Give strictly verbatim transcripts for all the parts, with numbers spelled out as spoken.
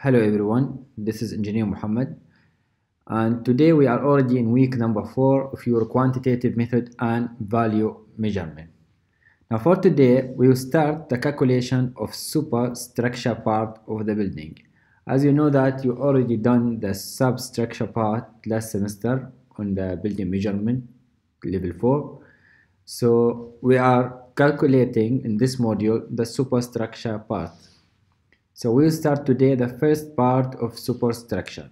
Hello everyone, this is Engineer Muhammad, and today we are already in week number four of your quantitative method and value measurement. Now for today, we will start the calculation of superstructure part of the building. As you know that you already done the substructure part last semester on the building measurement level four. So we are calculating in this module the superstructure part. So we'll start today the first part of superstructure.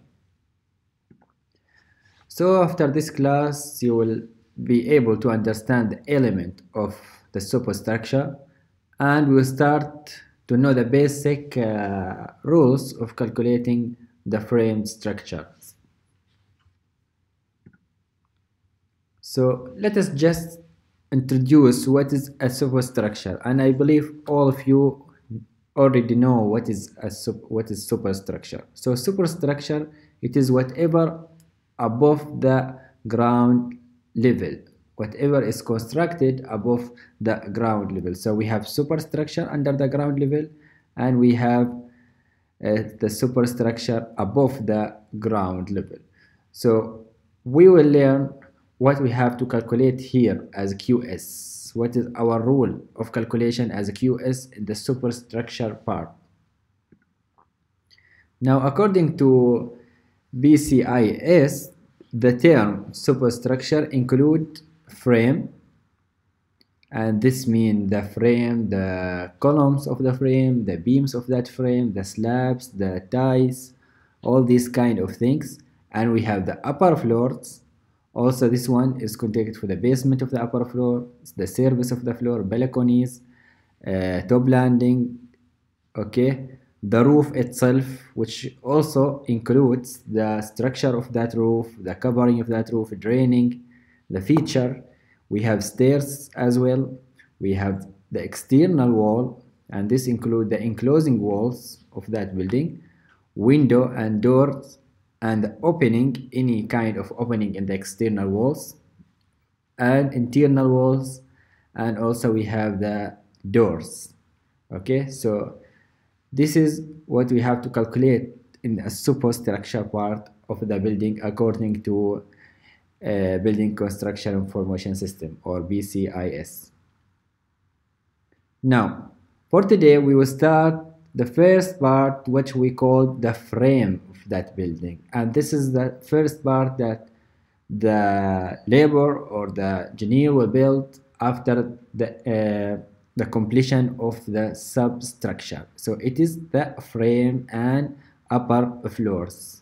So after this class, you will be able to understand the element of the superstructure, and we'll start to know the basic uh, rules of calculating the frame structure. So let us just introduce what is a superstructure, and I believe all of you already know what is a sup what is superstructure. So superstructure, it is whatever above the ground level, whatever is constructed above the ground level. So we have superstructure under the ground level, and we have uh, the superstructure above the ground level. So we will learn what we have to calculate here as Q S. What is our rule of calculation as a Q S in the superstructure part. Now, according to B C I S, the term superstructure include frame, and this means the frame, the columns of the frame, the beams of that frame, the slabs, the ties, all these kind of things. And we have the upper floors. Also, this one is connected for the basement of the upper floor, the surface of the floor, balconies, uh, top landing, okay, the roof itself, which also includes the structure of that roof, the covering of that roof, draining, the feature. We have stairs as well. We have the external wall, and this includes the enclosing walls of that building, window and doors, and opening, any kind of opening in the external walls and internal walls, and also we have the doors. Okay, so this is what we have to calculate in a superstructure part of the building according to uh, Building Construction Information System, or B C I S. Now for today we will start the first part, which we call the frame of that building, and this is the first part that the labor or the engineer will build after the uh, the completion of the substructure. So it is the frame and upper floors.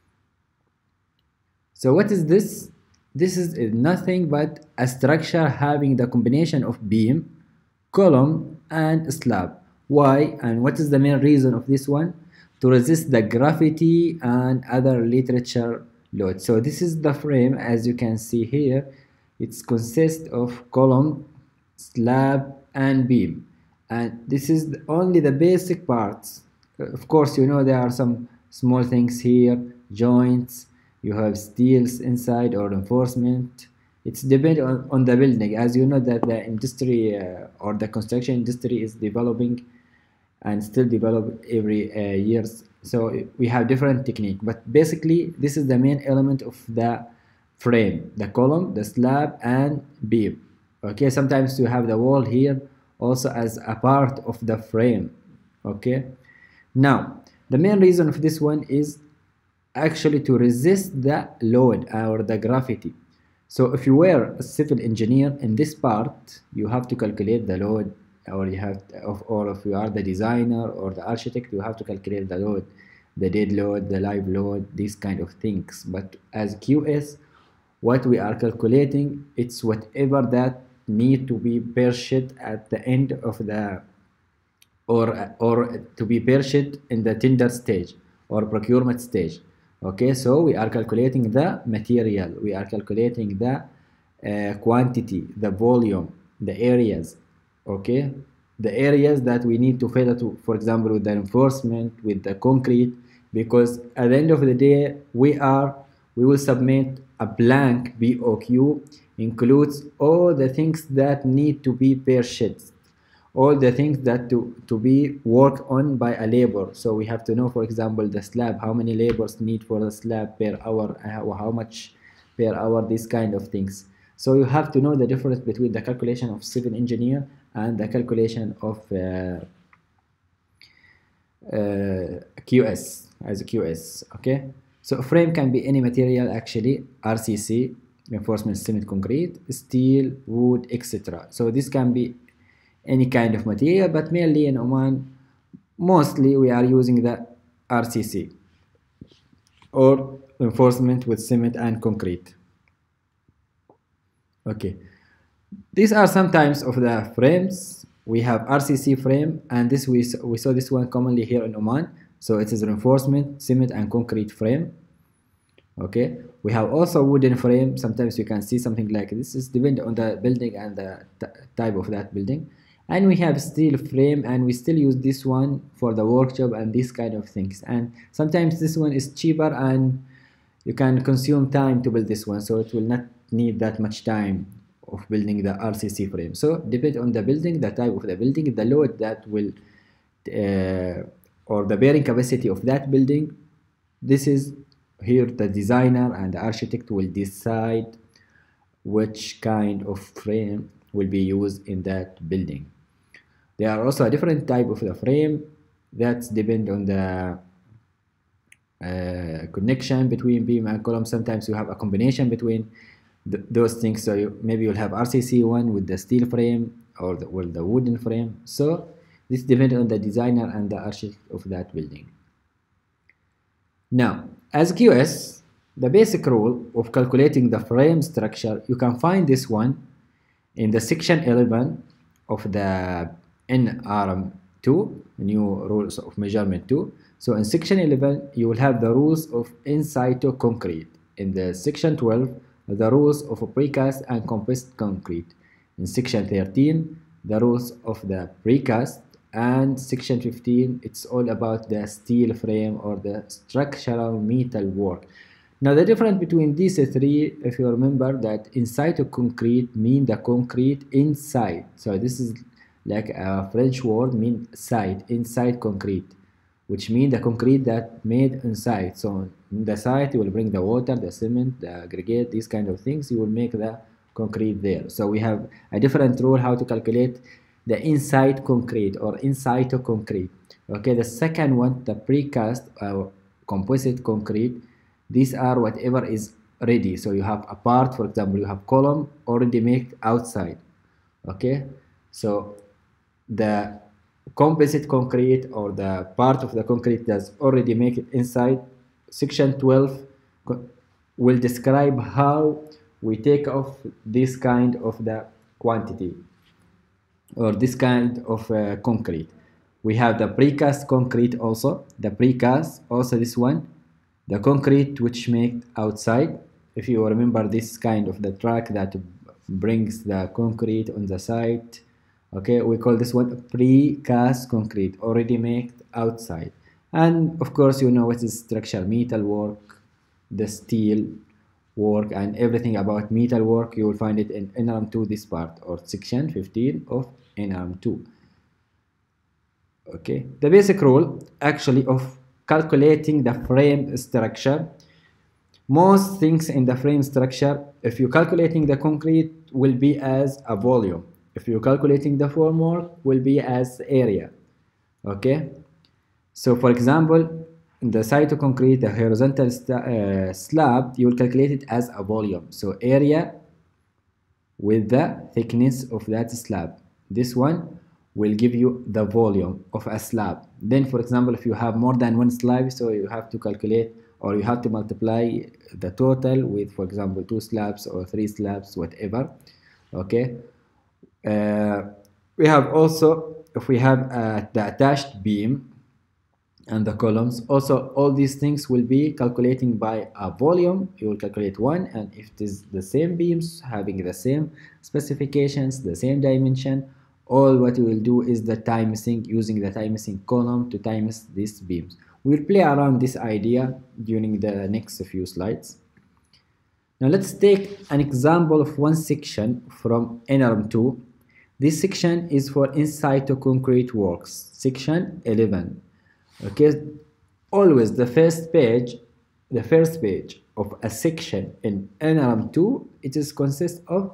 So what is this? This is nothing but a structure having the combination of beam, column, and slab. Why and what is the main reason of this one? To resist the gravity and other literature load. So this is the frame, as you can see here. It consists of column, slab, and beam, and this is only the basic parts. Of course, you know there are some small things here, joints, you have steels inside or reinforcement. It's depend on, on the building. As you know that the industry uh, or the construction industry is developing and still develop every uh, years, so we have different technique, but basically this is the main element of the frame: the column, the slab, and beam. Okay, sometimes you have the wall here also as a part of the frame. Okay, now the main reason of this one is actually to resist the load or the gravity. So if you were a civil engineer, in this part you have to calculate the load, or you have to, of or if you are the designer or the architect, you have to calculate the load, the dead load, the live load, these kind of things. But as Q S, what we are calculating, it's whatever that need to be purchased at the end of the or or to be purchased in the tender stage or procurement stage. Okay, so we are calculating the material, we are calculating the uh, quantity, the volume, the areas. Okay, the areas that we need to fill to, for example, with the reinforcement, with the concrete, because at the end of the day we are we will submit a blank B O Q, includes all the things that need to be purchased, all the things that to, to be worked on by a labor. So we have to know, for example, the slab, how many labors need for the slab per hour, how, how much per hour, these kind of things. So you have to know the difference between the calculation of civil engineer and the calculation of uh, uh, Q S, as a Q S. Okay, so a frame can be any material actually, R C C, reinforcement cement concrete, steel, wood, et cetera. So this can be any kind of material, but mainly in Oman, mostly we are using the R C C or reinforcement with cement and concrete. Okay, these are some types of the frames. We have R C C frame, and this we, we saw this one commonly here in Oman. So it is reinforcement, cement and concrete frame. Okay, we have also wooden frame. Sometimes you can see something like this. Is depend on the building and the type of that building. And we have steel frame, and we still use this one for the workshop and these kind of things. And sometimes this one is cheaper and you can consume time to build this one, so it will not need that much time of building the R C C frame. So depend on the building, the type of the building, the load that will uh, or the bearing capacity of that building. This is here the designer and the architect will decide which kind of frame will be used in that building. There are also a different type of the frame that depend on the uh, connection between beam and column. Sometimes you have a combination between th those things. So you, maybe you'll have R C C one with the steel frame or the, or the wooden frame. So this depends on the designer and the architect of that building. Now, as Q S, the basic rule of calculating the frame structure, you can find this one in the section eleven of the N R M two, new rules of measurement two. So in section eleven, you will have the rules of in situ concrete. In the section twelve, the rules of precast and compressed concrete. In section thirteen, the rules of the precast. And section fifteen, it's all about the steel frame or the structural metal work. Now the difference between these three, if you remember that in situ concrete mean the concrete inside. So this is like a French word, mean side, inside concrete, which mean the concrete that made inside. So in the site you will bring the water, the cement, the aggregate, these kind of things, you will make the concrete there. So we have a different rule how to calculate the inside concrete or in situ concrete. Okay, the second one, the precast uh, composite concrete, these are whatever is ready. So you have a part, for example, you have column already made outside. Okay, so the composite concrete or the part of the concrete that's already make it inside, section twelve will describe how we take off this kind of the quantity or this kind of uh, concrete. We have the precast concrete also, the precast, also this one, the concrete which made outside. If you remember this kind of the truck that brings the concrete on the site, okay, we call this one precast concrete, already made outside. And of course you know what is structural metal work, the steel work and everything about metal work, you will find it in N R M two, this part, or section fifteen of N R M two. Okay, the basic rule actually of calculating the frame structure, most things in the frame structure, if you're calculating the concrete, will be as a volume. If you're calculating the formwork, will be as area. Okay, so for example, in the situ concrete, the horizontal uh, slab, you will calculate it as a volume. So area with the thickness of that slab. This one will give you the volume of a slab. Then, for example, if you have more than one slab, so you have to calculate or you have to multiply the total with, for example, two slabs or three slabs, whatever. Okay. Uh, we have also, if we have uh, the attached beam and the columns, also all these things will be calculating by a volume. You will calculate one, and if it is the same beams having the same specifications, the same dimension, all what we will do is the timesing, using the timesing column to times these beams. We'll play around this idea during the next few slides. Now let's take an example of one section from N R M two This section is for in situ concrete works, section eleven. Okay, always the first page, the first page of a section in N R M two, it is consists of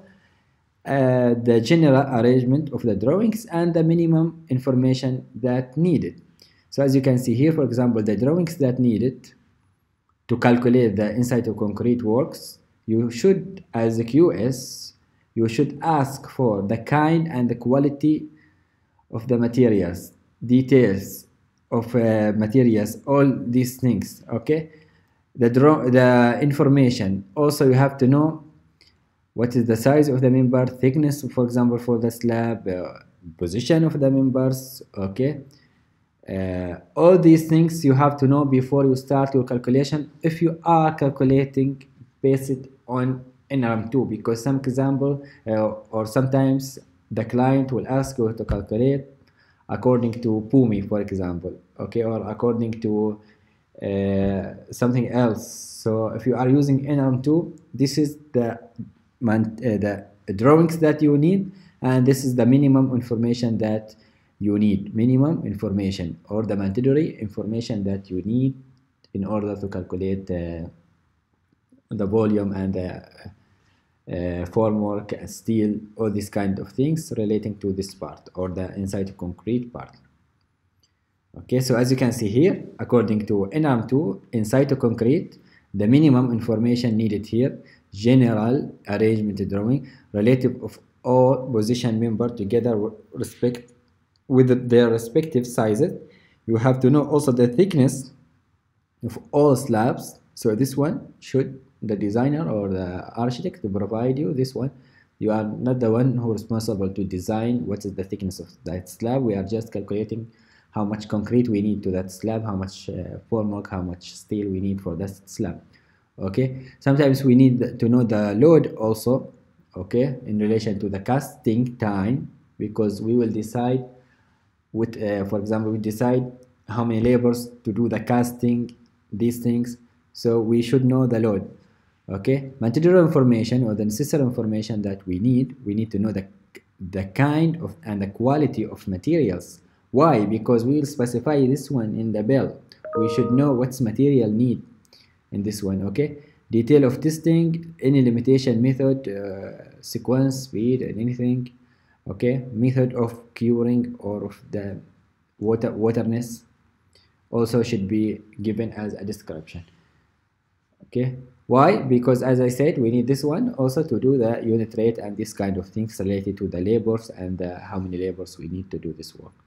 uh, the general arrangement of the drawings and the minimum information that needed. So as you can see here, for example, the drawings that needed to calculate the in situ concrete works, you should, as a Q S, you should ask for the kind and the quality of the materials, details of uh, materials, all these things. Okay, the draw the information. Also, you have to know what is the size of the member, thickness, for example, for the slab, uh, position of the members. Okay, uh, all these things you have to know before you start your calculation if you are calculating based on N R M two, because some example uh, or sometimes the client will ask you to calculate according to P U M I, for example, okay, or according to uh, something else. So if you are using N R M two, this is the man, uh, the drawings that you need, and this is the minimum information that you need, minimum information or the mandatory information that you need in order to calculate uh, the volume and the uh, formwork, steel, all these kind of things relating to this part or the in situ concrete part. Okay, so as you can see here, according to N R M two, in situ concrete, the minimum information needed here, general arrangement drawing, relative of all position member together respect with their respective sizes. You have to know also the thickness of all slabs. So this one should the designer or the architect to provide you this one. You are not the one who is responsible to design what is the thickness of that slab. We are just calculating how much concrete we need to that slab, how much uh, formwork, how much steel we need for that slab. Okay, sometimes we need to know the load also, okay, in relation to the casting time, because we will decide with uh, for example, we decide how many labors to do the casting, these things, so we should know the load. Okay, material information or the necessary information that we need, we need to know the the kind of and the quality of materials. Why? Because we will specify this one in the bill. We should know what's material need in this one. Okay, detail of testing, any limitation method, uh, sequence, speed, and anything. Okay, method of curing or of the water waterness also should be given as a description. Okay, why? Because as I said, we need this one also to do the unit rate and this kind of things related to the labors and uh, how many labors we need to do this work.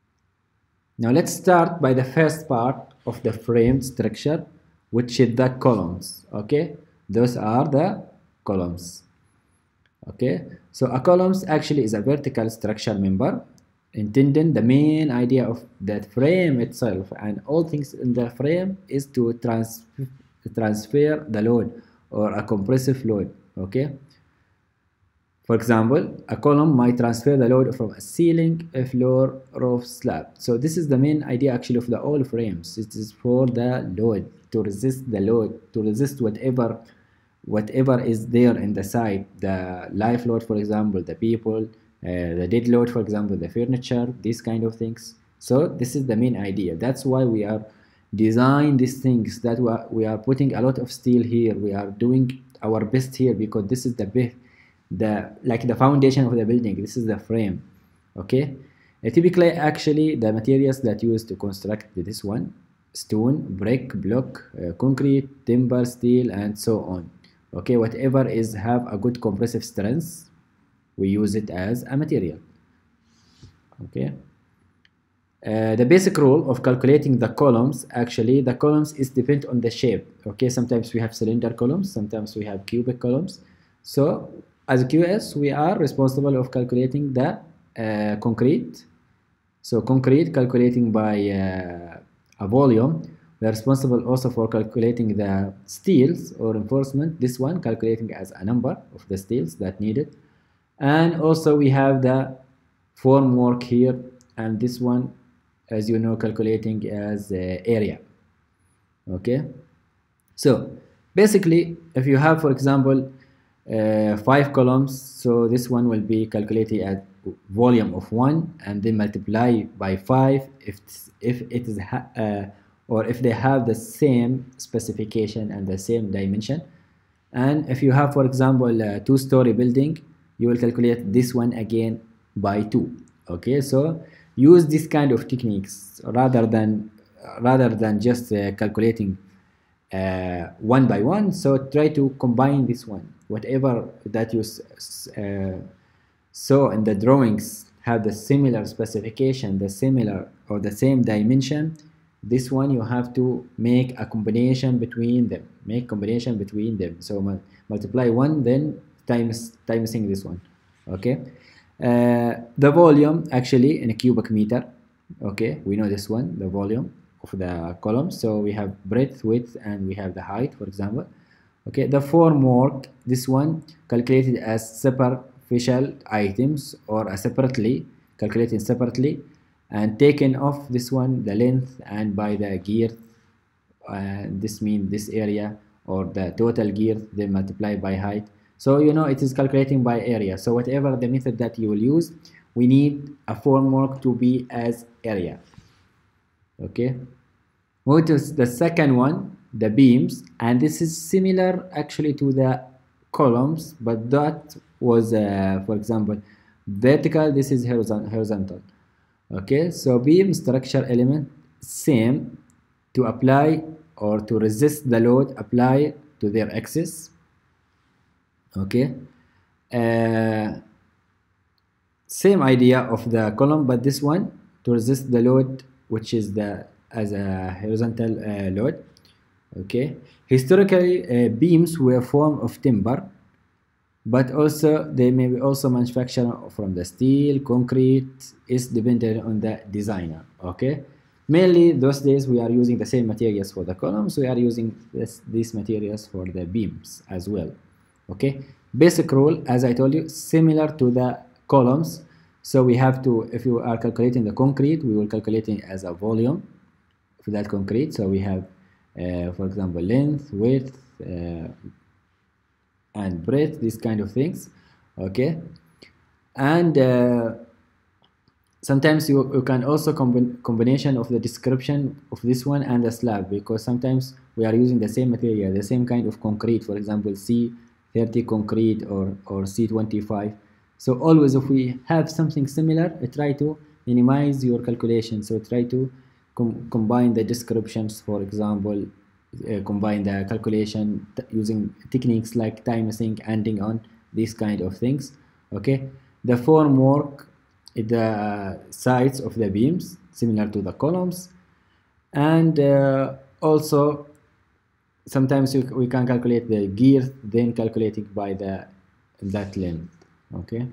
Now let's start by the first part of the frame structure, which is the columns. Okay, those are the columns. Okay, so a columns actually is a vertical structure member intending the main idea of that frame itself, and all things in the frame is to trans transfer the load or a compressive load. Okay, for example, a column might transfer the load from a ceiling, a floor, roof, slab. So this is the main idea actually of the all frames. It is for the load, to resist the load, to resist whatever whatever is there in the side, the life load, for example, the people, uh, the dead load, for example, the furniture, these kind of things. So this is the main idea. That's why we are design these things, that we are, we are putting a lot of steel here. We are doing our best here because this is the best, the like the foundation of the building. This is the frame. Okay, uh, typically actually the materials that used to construct this one: stone, brick, block, uh, concrete, timber, steel, and so on. Okay, whatever is have a good compressive strength, we use it as a material. Okay, uh, the basic rule of calculating the columns, actually the columns is depend on the shape. Okay, sometimes we have cylinder columns, sometimes we have cubic columns. So as a Q S, we are responsible of calculating the uh, concrete. So concrete calculating by uh, a volume. We are responsible also for calculating the steels or reinforcement. This one calculating as a number of the steels that needed. And also we have the formwork here, and this one, as you know, calculating as uh, area. Okay, so basically if you have, for example, uh, five columns, so this one will be calculated at volume of one and then multiply by five if if it is uh, or if they have the same specification and the same dimension. And if you have, for example, a two-story building, you will calculate this one again by two. Okay, so use this kind of techniques rather than rather than just uh, calculating uh, one by one. So try to combine this one, whatever that you uh, saw in the drawings have the similar specification, the similar or the same dimension. This one you have to make a combination between them, make combination between them. So mu multiply one, then times timesing this one. Okay, uh, the volume actually in a cubic meter. Okay, we know this one, the volume of the column. So we have breadth, width, and we have the height, for example. Okay, the formwork, this one calculated as superficial items or a separately calculated separately, and taken off this one the length and by the girth, and uh, this means this area or the total girth, then multiply by height. So you know it is calculating by area. So whatever the method that you will use, we need a formwork to be as area. Okay, move to the second one, the beams, and this is similar actually to the columns, but that was uh, for example vertical, this is horizontal. Okay, so beam structure element, same, to apply or to resist the load apply to their axis. Okay, uh, same idea of the column, but this one to resist the load which is the as a horizontal uh, load. Okay, historically uh, beams were formed of timber, but also they may be also manufactured from the steel, concrete. Is dependent on the designer. Okay, mainly those days we are using the same materials for the columns, we are using this, these materials for the beams as well. Okay, basic rule, as I told you, similar to the columns. So we have to, if you are calculating the concrete, we will calculate it as a volume for that concrete. So we have uh, for example length, width, uh, and breadth, these kind of things. Okay, and uh, sometimes you, you can also combine combination of the description of this one and the slab, because sometimes we are using the same material, the same kind of concrete, for example C thirty concrete or or C twenty-five. So always if we have something similar, try to minimize your calculation. So try to com combine the descriptions, for example, uh, combine the calculation using techniques like timesing, ending on, these kind of things. Okay, the formwork, the sides of the beams similar to the columns, and uh, also sometimes you, we can calculate the girth, then calculating by the that length. Okay,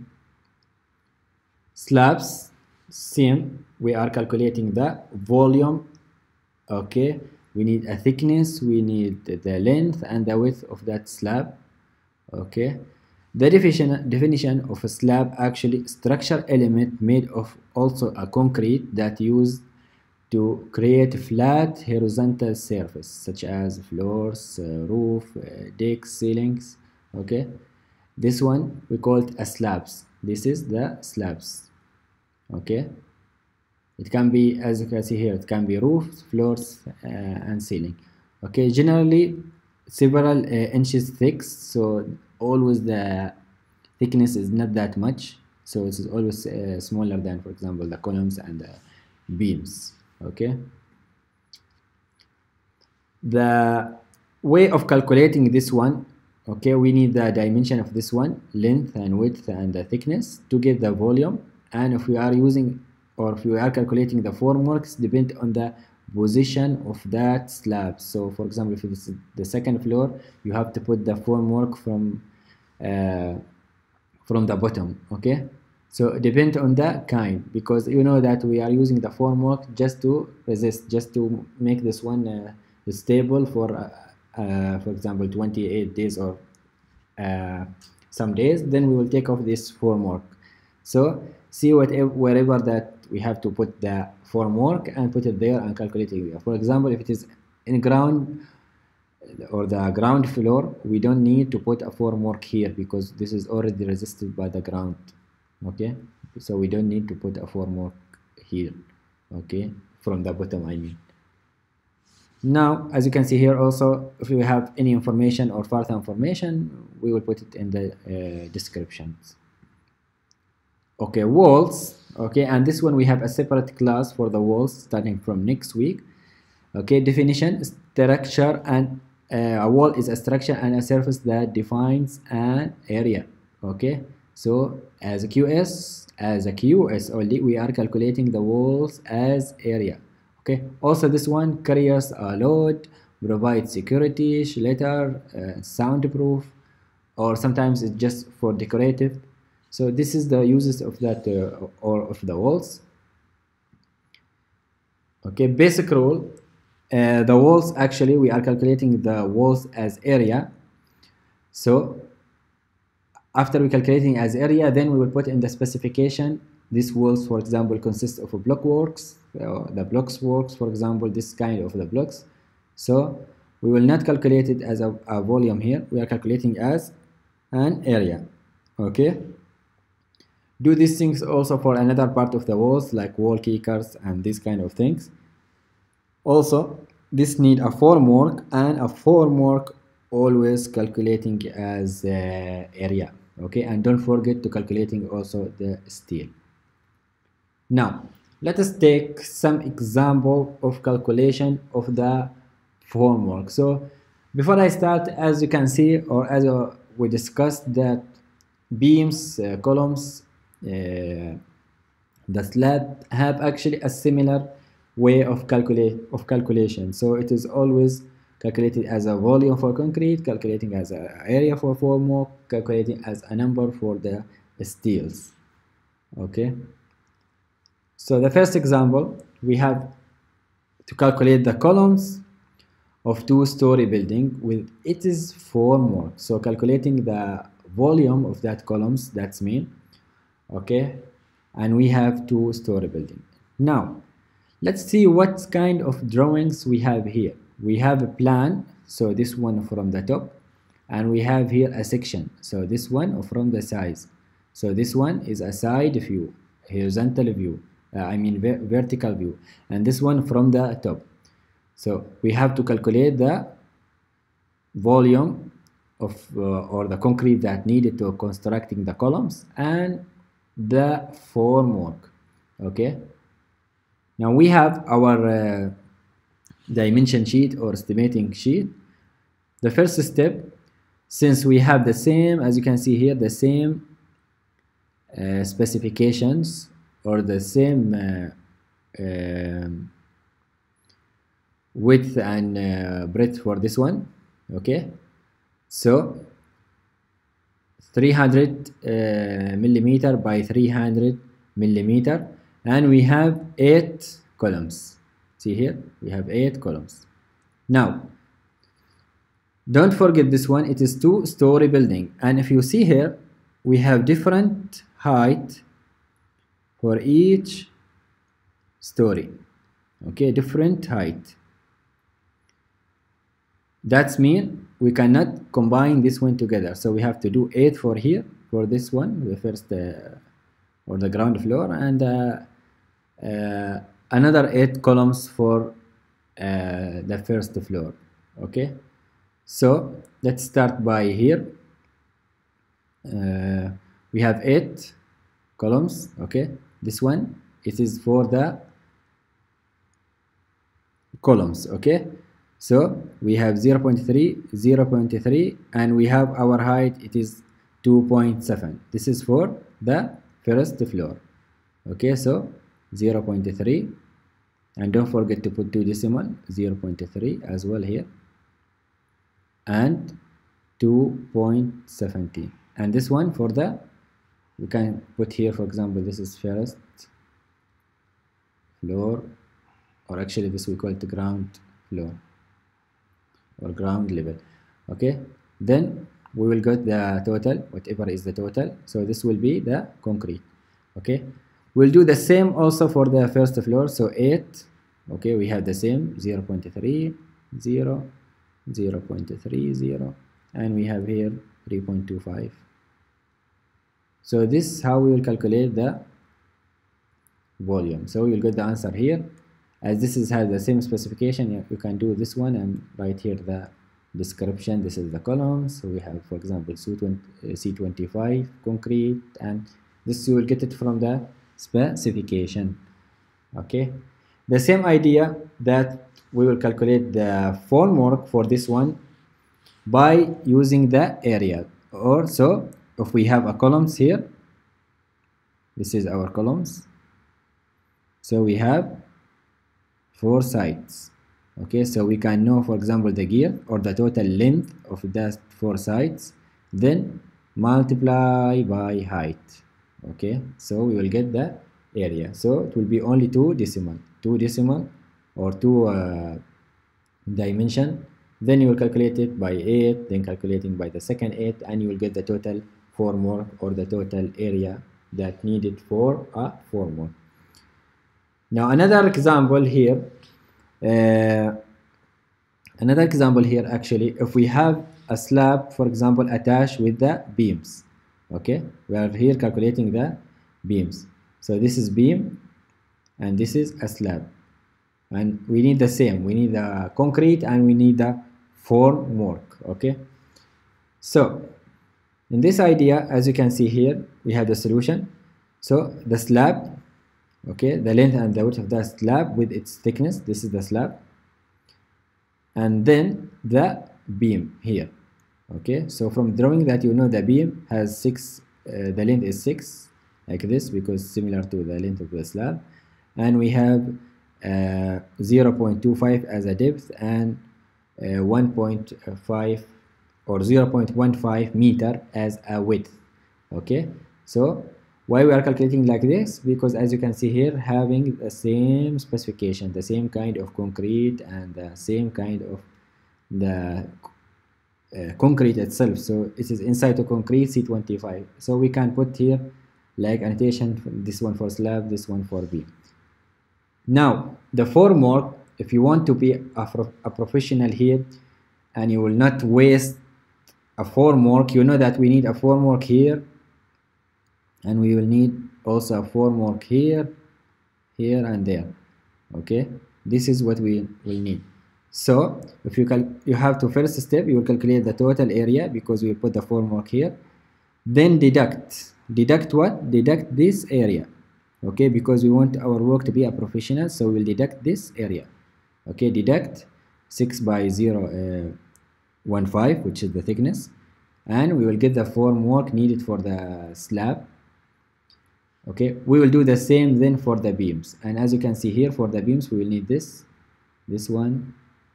slabs, same, we are calculating the volume. Okay, we need a thickness, we need the length and the width of that slab. Okay, the definition definition of a slab, actually structure element made of also a concrete that used to create flat horizontal surface such as floors, uh, roof, uh, decks, ceilings. Okay, this one we call it a slabs. This is the slabs. Okay, it can be, as you can see here, it can be roofs, floors, uh, and ceiling. Okay, generally several uh, inches thick, so always the thickness is not that much, so it is always uh, smaller than, for example, the columns and the beams. Okay, the way of calculating this one, okay, we need the dimension of this one, length and width and the thickness, to get the volume. And if we are using or if we are calculating the formworks, depend on the position of that slab. So for example, if it's the second floor, you have to put the formwork from uh, from the bottom. Okay, so depend on the kind, because you know that we are using the formwork just to resist, just to make this one uh, stable for uh, uh, for example twenty-eight days or uh, some days. Then we will take off this formwork. So see whatever wherever that we have to put the formwork and put it there and calculate it. For example, if it is in ground or the ground floor, we don't need to put a formwork here because this is already resisted by the ground. Okay, so we don't need to put a formwork here, okay, from the bottom I mean. Now as you can see here also, if we have any information or further information, we will put it in the uh, descriptions. Okay, walls, okay, and this one we have a separate class for the walls starting from next week. Okay, definition, structure, and uh, a wall is a structure and a surface that defines an area. Okay, so as a Q S, as a Q S only, we are calculating the walls as area. Okay, also this one carries a load, provides security, shelter, uh, soundproof, or sometimes it's just for decorative. So this is the uses of that uh, or of the walls. Okay, basic rule, uh, the walls, actually we are calculating the walls as area. So after we calculating as area, then we will put in the specification this walls, for example, consists of a block works, uh, the blocks works, for example, this kind of the blocks. So we will not calculate it as a, a volume here, we are calculating as an area. Okay, do these things also for another part of the walls like wall kickers and these kind of things. Also this need a formwork, and a formwork always calculating as uh, area. Okay, and don't forget to calculating also the steel. Now let us take some example of calculation of the formwork. So before I start, as you can see, or as uh, we discussed, that beams, uh, columns, uh, the slab have actually a similar way of calculate of calculation. So it is always calculated as a volume for concrete, calculating as an area for formwork, calculating as a number for the steels. Okay, so the first example, we have to calculate the columns of two-story building with it is formwork. So calculating the volume of that columns, that's mean. Okay, and we have two-story building. Now let's see what kind of drawings we have here. We have a plan, so this one from the top, and we have here a section, so this one from the sides. So this one is a side view, horizontal view, uh, I mean ver vertical view, and this one from the top. So we have to calculate the volume of uh, or the concrete that needed to constructing the columns and the formwork. Okay, now we have our uh, dimension sheet or estimating sheet. The first step, since we have the same, as you can see here, the same uh, specifications or the same uh, uh, width and uh, breadth for this one. Okay, so three hundred uh, millimeter by three hundred millimeter, and we have eight columns. See here, we have eight columns. Now don't forget this one, it is two-story building, and if you see here, we have different height for each story. Okay, different height. That's mean we cannot combine this one together, so we have to do eight for here, for this one, the first uh, or the ground floor, and uh, uh, another eight columns for uh, the first floor. Okay, so let's start by here. Uh, we have eight columns. Okay, this one, it is for the columns. Okay, so we have zero point three, zero point three, and we have our height, it is two point seven. This is for the first floor. Okay, so zero point three, and don't forget to put two decimal, zero point three as well here, and two point seven zero. And this one for the, we can put here, for example, this is first floor, or actually this we call it ground floor or ground level. Okay, then we will get the total, whatever is the total. So this will be the concrete. Okay, we'll do the same also for the first floor. So eight. Okay, we have the same, zero point three, zero, zero point three zero, and we have here three point two five. So this is how we will calculate the volume. So you'll get the answer here. As this is has the same specification, you, you can do this one and write here the description. This is the column. So we have, for example, C twenty-five concrete, and this you will get it from the specification. Okay, the same idea that we will calculate the formwork for this one by using the area. Or so if we have a columns here, this is our columns. So we have four sides. Okay, so we can know, for example, the gear or the total length of that four sides, then multiply by height. Okay, so we will get the area. So it will be only two decimal, two decimal or two uh, dimension. Then you will calculate it by eight, then calculating by the second eight, and you will get the total formwork or the total area that needed for a formwork. Now another example here, uh, another example here actually, if we have a slab, for example, attached with the beams. Okay, we are here calculating the beams. So this is beam and this is a slab, and we need the same, we need the concrete and we need the formwork. Okay, so in this idea, as you can see here, we have the solution. So the slab, okay, the length and the width of the slab with its thickness, this is the slab, and then the beam here. Okay, so from drawing that, you know the beam has six, uh, the length is six, like this, because similar to the length of the slab, and we have uh, zero point two five as a depth and uh, one point five or zero point one five meter as a width. Okay, so why we are calculating like this? Because as you can see here, having the same specification, the same kind of concrete and the same kind of the uh, concrete itself. So it is inside the concrete C twenty-five. So we can put here like annotation, this one for slab, this one for beam. Now the formwork, if you want to be a, a professional here and you will not waste a formwork, you know that we need a formwork here, and we will need also a formwork here, here and there. Okay, this is what we will need. So if you cal you have to first step, you will calculate the total area because we will put the formwork here, then deduct deduct what deduct this area. Okay, because we want our work to be a professional, so we will deduct this area. Okay, deduct six by zero uh, one five, which is the thickness, and we will get the formwork needed for the slab. Okay, we will do the same then for the beams, and as you can see here, for the beams we will need this this one.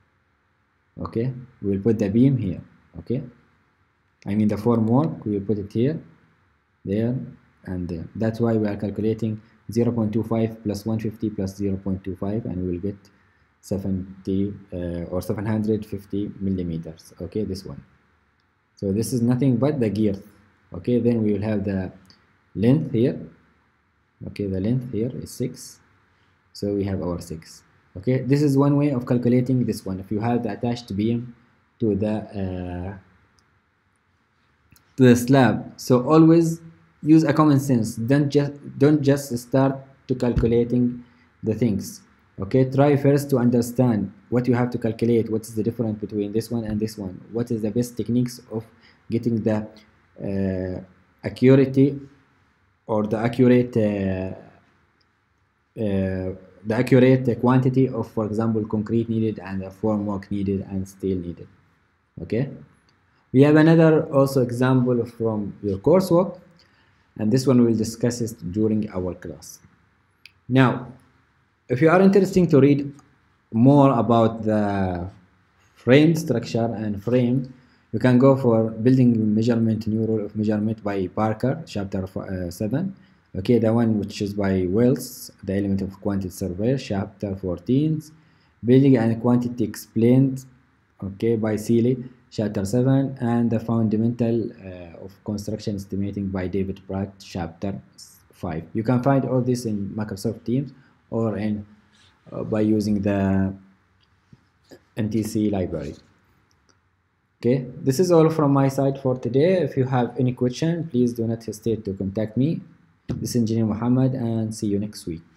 Okay, we will put the beam here. Okay, I mean the formwork, we will put it here, there and there. That's why we are calculating zero point two five plus one hundred fifty plus zero point two five, and we will get seventy uh, or seven hundred fifty millimeters. Okay, this one. So this is nothing but the gear. Okay, then we will have the length here. Okay, the length here is six, so we have our six. Okay, this is one way of calculating this one. If you have the attached beam to the uh, to the slab, so always use a common sense. Don't just don't just start to calculating the things. Okay, try first to understand what you have to calculate, what is the difference between this one and this one, what is the best techniques of getting the uh, accuracy or the accurate uh, uh, the accurate quantity of, for example, concrete needed and the formwork needed and steel needed. Okay, we have another also example from your coursework, and this one we will discuss it during our class. Now if you are interested to read more about the frame structure and frame, you can go for Building Measurement, New Rule of Measurement by Parker, chapter uh, seven. Okay, the one which is by Wells, The Element of Quantity Survey, chapter fourteen. Building and Quantity Explained, okay, by Seeley, chapter seven. And The Fundamental uh, of Construction Estimating by David Pratt, chapter five. You can find all this in Microsoft Teams or in uh, by using the M T C library. Okay, this is all from my side for today. If you have any question, please do not hesitate to contact me. This is Engineer Muhammad, and see you next week.